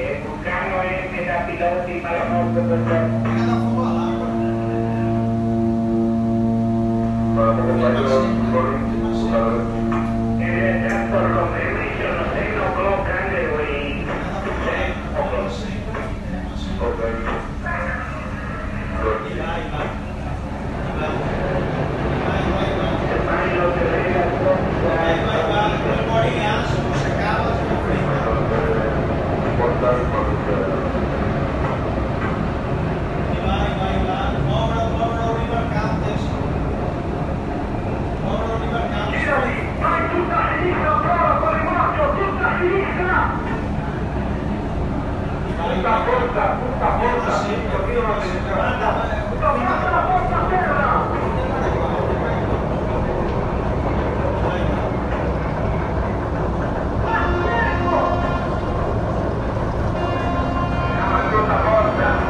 Vulcano è da piloti Palamocco per te. Transport confirmation 10 o'clock underway. 10 o'clock. Okay. Good. The pilot vai tutta a sinistra, prova con il morto, tutta a sinistra! Tutta forza, così non tutta la forza a terra! Tutta forza!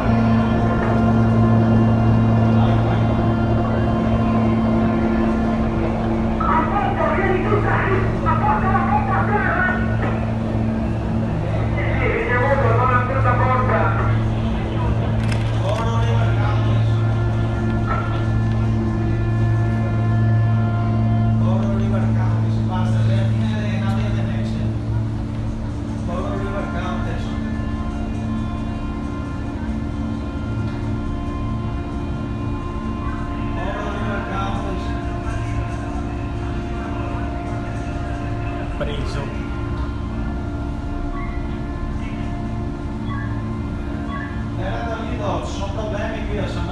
Preso. Sono problemi qui a San